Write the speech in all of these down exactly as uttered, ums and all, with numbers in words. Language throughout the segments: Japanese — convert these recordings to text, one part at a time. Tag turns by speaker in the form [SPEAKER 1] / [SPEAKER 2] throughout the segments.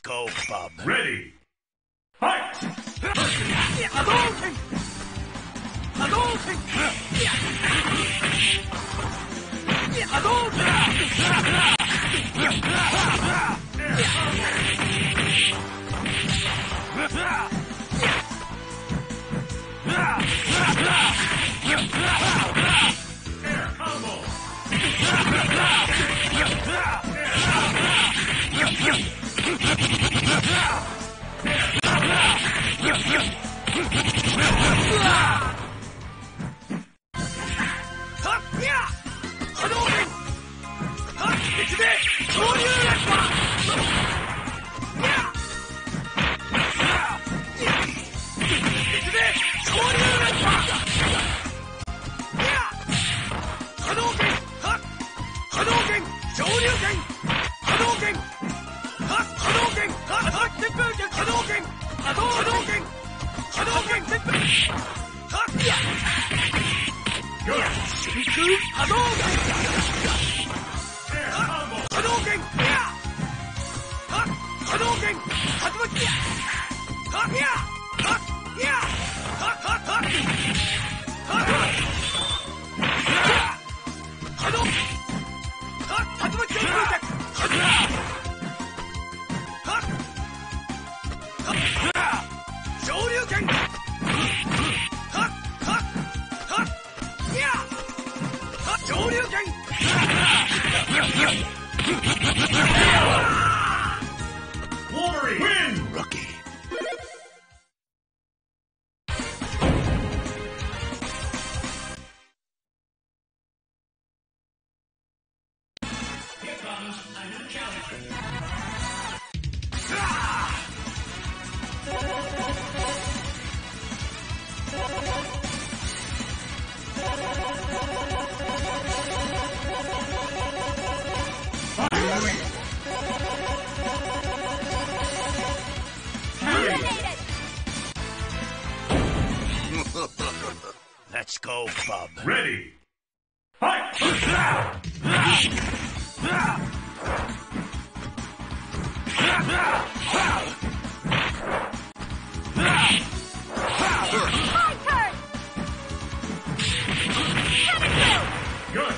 [SPEAKER 1] go, Bub.
[SPEAKER 2] Ready. Fight!
[SPEAKER 1] Hadouken! Hadouken!
[SPEAKER 2] Air combo! Wolverine win!
[SPEAKER 1] Rookie.
[SPEAKER 2] Here comes a new challenger.
[SPEAKER 1] Let's go, Bub.
[SPEAKER 2] Ready. Fight! Good.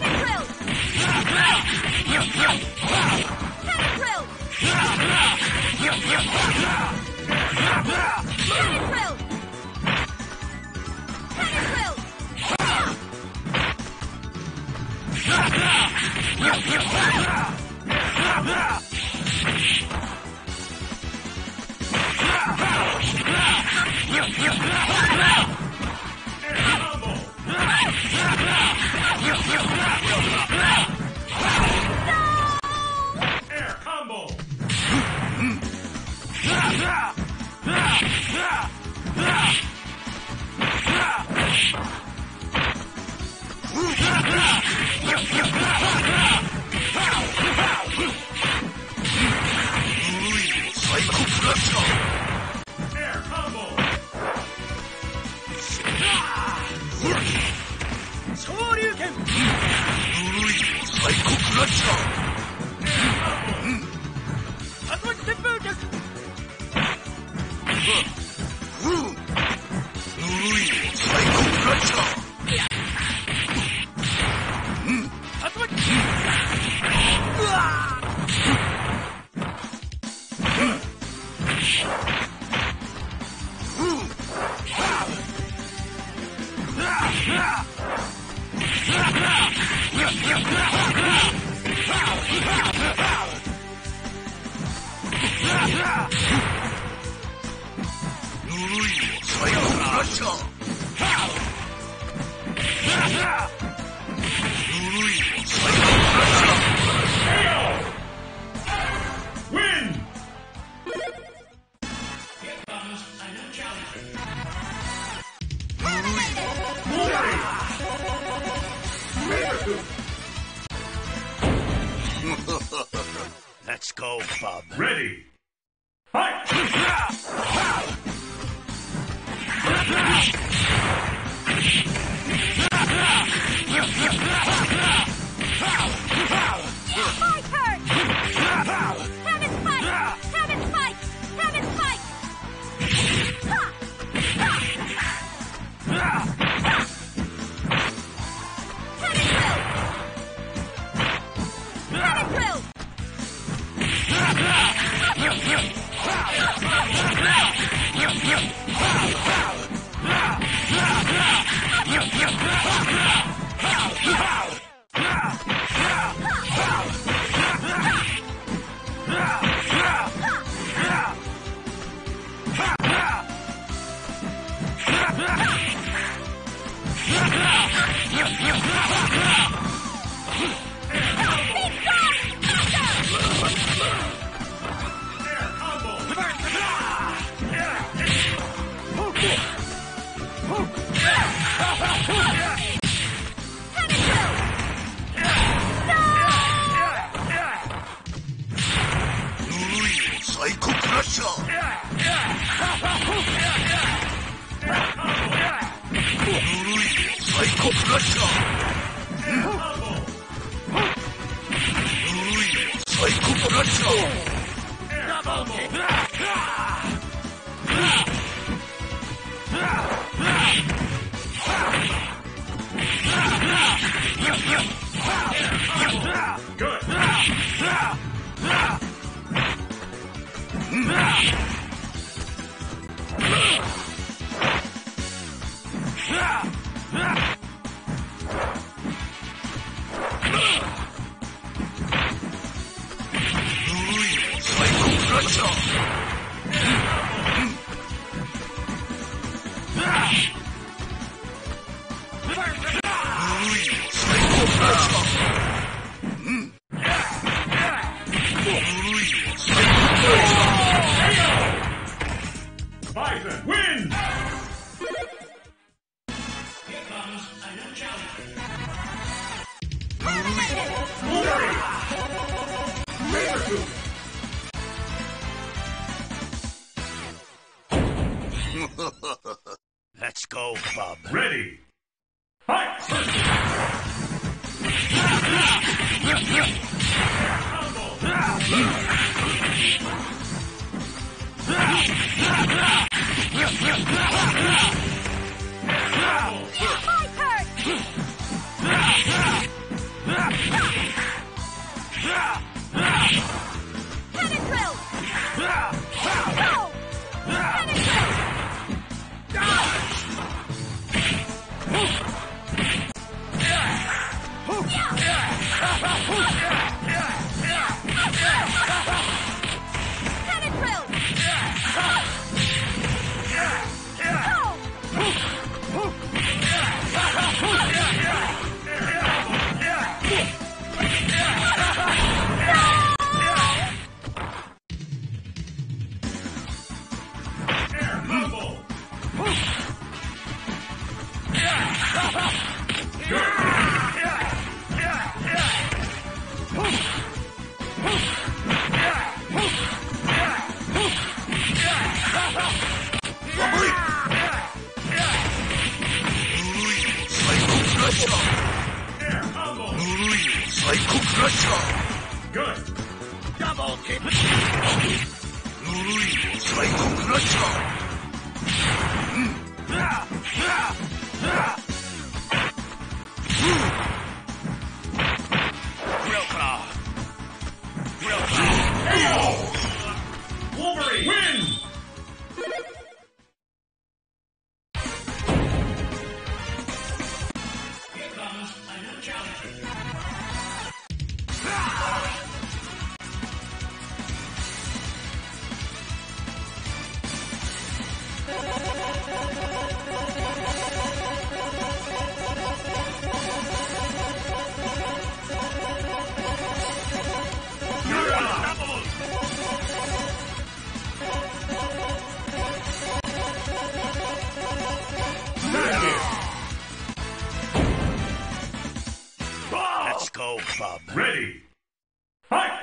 [SPEAKER 2] Air combo. Air combo. Win! Here comes a new challenger.
[SPEAKER 1] Let's go, Bub.
[SPEAKER 2] Ready. Fight!
[SPEAKER 3] My turn! Have it fight! Have it
[SPEAKER 1] サイコクラッシャー。サイコクラッシャー。
[SPEAKER 2] Good. Bison wins! Here comes a new challenger. Wolverine! Razor
[SPEAKER 1] Let's go, Bob.
[SPEAKER 2] Ready! Fight!
[SPEAKER 1] Psycho Crusher!
[SPEAKER 2] Good!
[SPEAKER 1] Double kick! Psycho Crusher! Real Claw! Real Claw!
[SPEAKER 2] Wolverine wins! Here comes a new challenger.
[SPEAKER 1] Let's go, Bob.
[SPEAKER 2] Ready! Fight!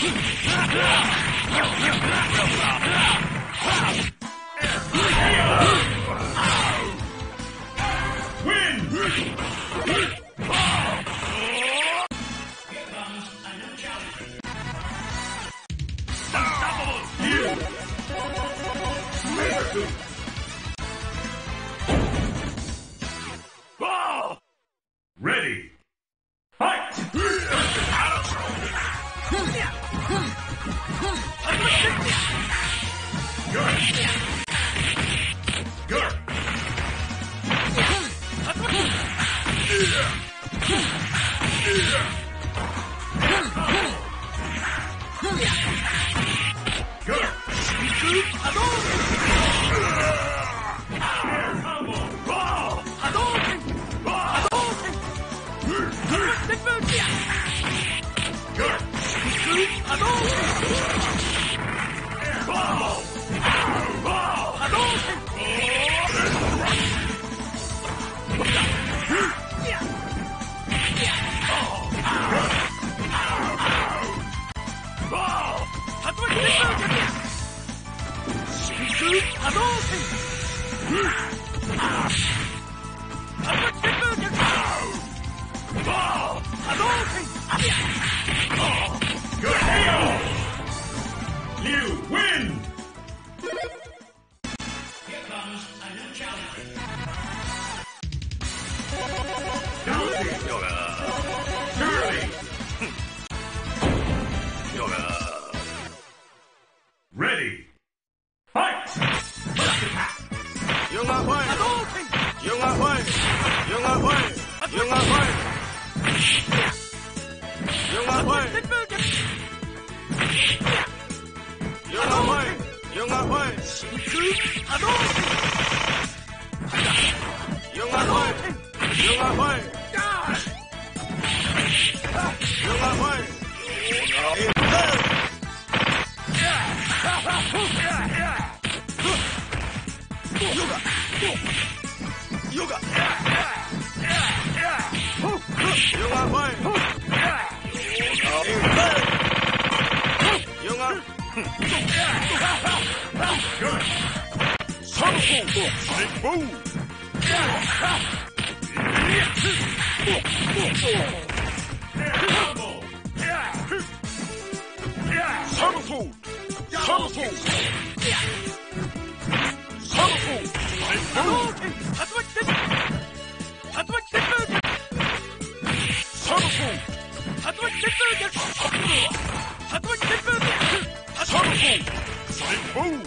[SPEAKER 2] Ready. Fight! Good. Good. Good. Liu win! Here comes a new challenger. Donkey! Charlie! Ready! Fight! First attack!
[SPEAKER 1] Yung Ahoy! Yung Ahoy! Yung Ahoy! Yung Ahoy! Yung Ahoy! Yung Ahoy! Yung Ahoy! Yung Ahoy! Yung Ahoy! Yung Ahoy! Yoga! Yoga! Yung Ahoy! Yung Ahoy!
[SPEAKER 2] Good!
[SPEAKER 1] Sampo! Big boom!
[SPEAKER 2] Combo!
[SPEAKER 1] Sampo! Sampo! Sampo! Big boom! Sampo! Sampo! Big boom!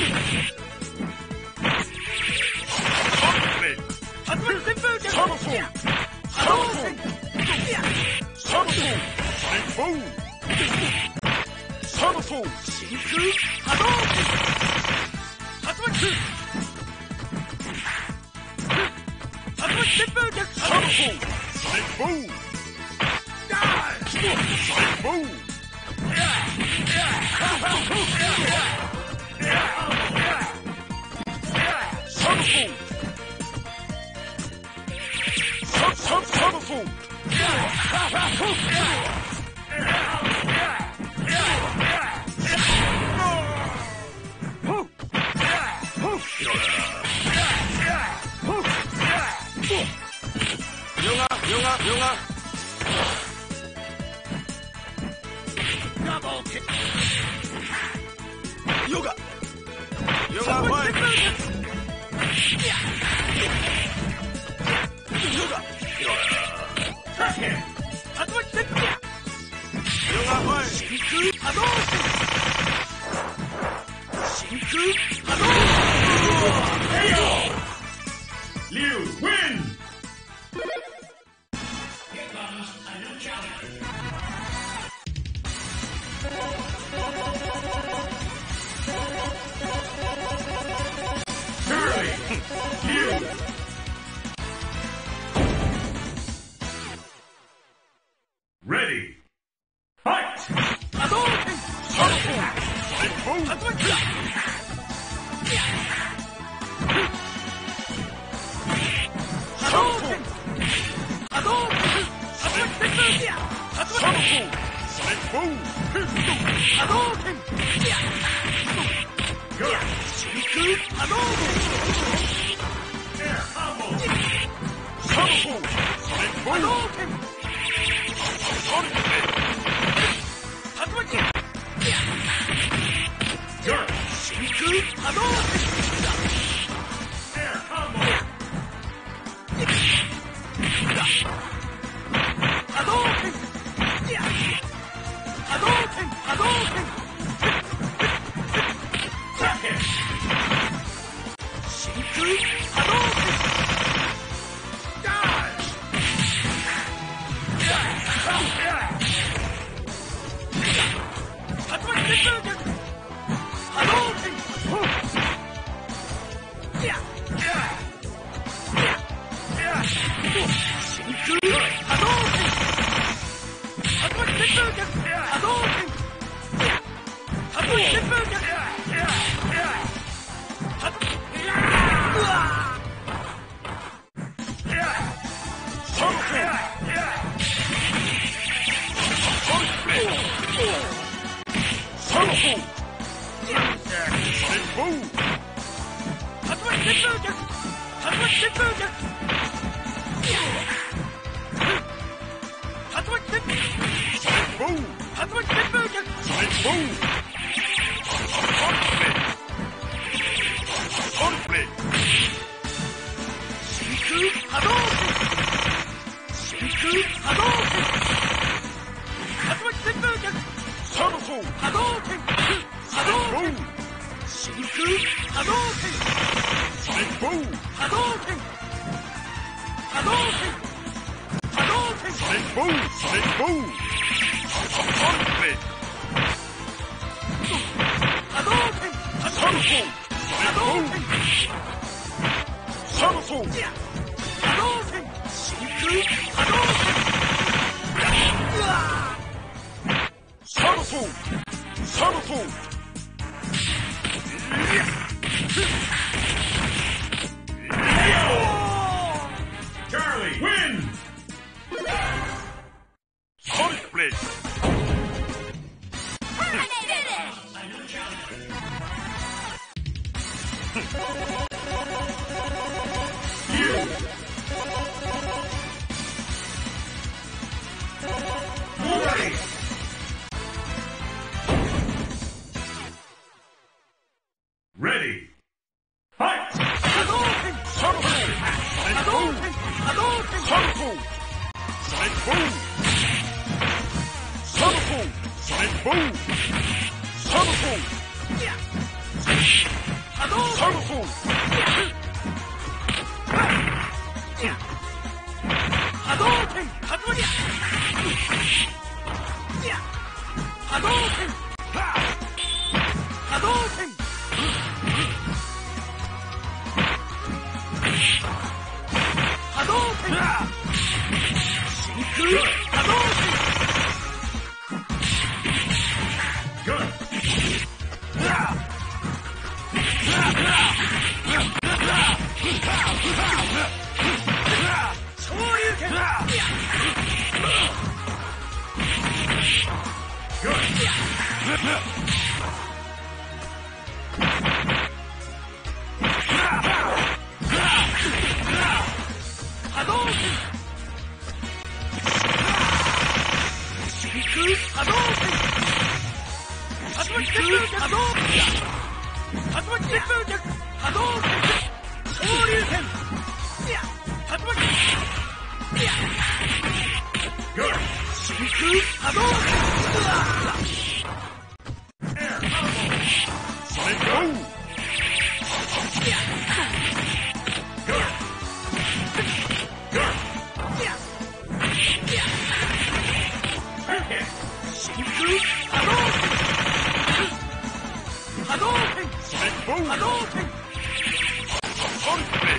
[SPEAKER 1] Yoga! Yoga Ahoy! Yoga!
[SPEAKER 2] Crush him!
[SPEAKER 1] Yoga Ahoy!
[SPEAKER 2] K O! Liu win! Here comes a new challenger. Charlie! Liu!
[SPEAKER 1] ボー
[SPEAKER 3] 波動拳
[SPEAKER 2] Good.
[SPEAKER 3] 真空波動拳
[SPEAKER 2] Air combo.
[SPEAKER 1] サムフォーソニックボー
[SPEAKER 3] 波動拳
[SPEAKER 1] ソニックヘッ
[SPEAKER 3] 竜巻拳
[SPEAKER 2] Good.
[SPEAKER 3] 真空波動拳
[SPEAKER 2] Air combo.
[SPEAKER 3] 波動拳波動拳波動拳
[SPEAKER 2] Tap him.
[SPEAKER 3] 真空波動拳
[SPEAKER 2] Dodge.
[SPEAKER 3] 竜巻旋風脚波動拳真空波動拳竜巻旋風脚波動拳竜巻旋風脚うわ
[SPEAKER 1] サムフォーサムフォーソニックボー
[SPEAKER 3] 竜巻旋風脚竜巻旋風脚竜巻旋風
[SPEAKER 1] ボー
[SPEAKER 3] 竜巻旋風脚
[SPEAKER 1] ソニックボーソニックレイ
[SPEAKER 3] 真空波動拳真空波動拳竜巻旋風脚
[SPEAKER 1] サムフォー
[SPEAKER 3] 波動拳波動拳真空波動拳
[SPEAKER 1] ソニックボー
[SPEAKER 3] 波動拳波動拳波動拳
[SPEAKER 1] ソニックボーソニックボーソニックレイ
[SPEAKER 3] 波動拳
[SPEAKER 1] サムフォー
[SPEAKER 3] 波動拳
[SPEAKER 1] サムフォー
[SPEAKER 3] 波動拳真空波動拳うわ
[SPEAKER 1] サムフォーサムフォー
[SPEAKER 2] Charlie wins.
[SPEAKER 1] Sonic Blade.
[SPEAKER 2] You. Ready. Ready. Fight.
[SPEAKER 3] 波動拳
[SPEAKER 1] サムフォー
[SPEAKER 3] 波動拳波動拳
[SPEAKER 1] サムフォーソニックボーサムフォーソニックボーサムフォー
[SPEAKER 3] 波動
[SPEAKER 1] サムフォー
[SPEAKER 3] 波動拳波動拳波動拳波動拳波動拳真空波動拳
[SPEAKER 2] Good.
[SPEAKER 3] 昇竜拳
[SPEAKER 2] Good.
[SPEAKER 3] 波動拳真空波動拳竜巻旋風脚波動拳竜巻旋風脚波動拳昇竜拳竜巻
[SPEAKER 2] Good.
[SPEAKER 3] 真空波動拳うわ
[SPEAKER 2] Air combo.
[SPEAKER 1] Sonic Boom.
[SPEAKER 2] Good. Good. Hit hit.
[SPEAKER 3] 真空波動拳波動拳
[SPEAKER 1] Sonic Boom.
[SPEAKER 3] 波動拳
[SPEAKER 1] Sonic Blade.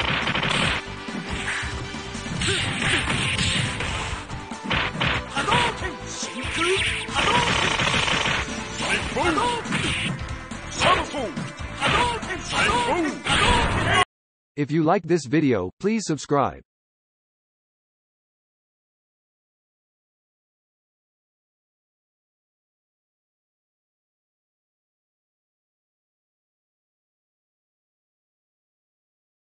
[SPEAKER 3] 波動拳真空波動拳
[SPEAKER 1] Sonic
[SPEAKER 3] 波動
[SPEAKER 1] Boom.
[SPEAKER 3] 拳
[SPEAKER 1] Summerfall.
[SPEAKER 3] 波動拳波動拳波動拳
[SPEAKER 4] If you like this video, please subscribe.